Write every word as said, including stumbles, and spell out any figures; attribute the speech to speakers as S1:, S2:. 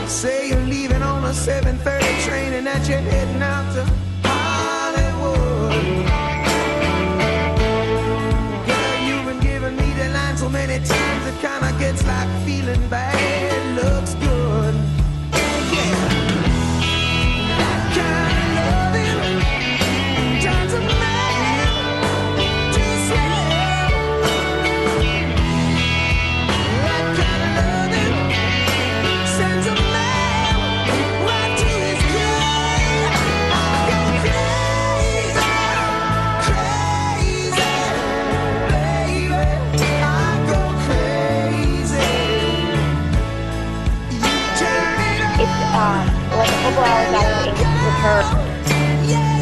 S1: Say you're leaving on a seven thirty train and that you're heading out to Hollywood. Girl, you've been giving me the line so many times it kinda gets like feeling bad looks good. Yeah, that kind of loving turns a man to slave. That kind of loving sends a man right to his grave. I go crazy, crazy, baby. I go crazy. You turn it
S2: It's
S1: on.
S2: um like a couple hours after English with her.
S1: Yeah.